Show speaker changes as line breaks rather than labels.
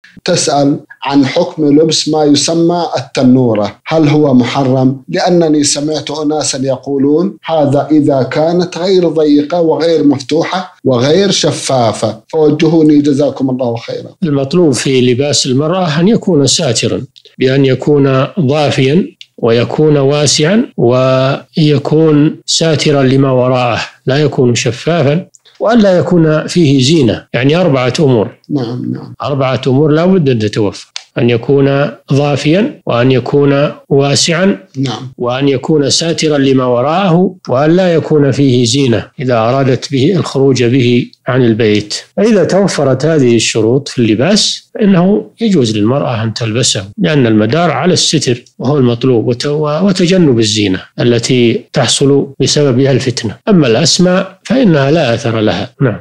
تسأل عن حكم لبس ما يسمى التنورة، هل هو محرم؟ لأنني سمعت أناسا يقولون هذا إذا كانت غير ضيقة وغير مفتوحة وغير شفافة، فوجهوني جزاكم الله خيرا.
المطلوب في لباس المرأة أن يكون ساترا، بأن يكون ضافيا ويكون واسعا ويكون ساترا لما وراءه، لا يكون شفافا، وأن لا يكون فيه زينة. يعني 4 أمور.
نعم.
4 أمور لا بد أن تتوفر: أن يكون ضافيا، وأن يكون واسعا،
نعم،
وأن يكون ساترا لما وراءه، وأن لا يكون فيه زينة إذا أرادت به الخروج به عن البيت. فإذا توفرت هذه الشروط في اللباس فإنه يجوز للمرأة أن تلبسه، لأن المدار على الستر وهو المطلوب، وتجنب الزينة التي تحصل بسببها الفتنة. أما الأسماء فإنها لا أثر لها. نعم.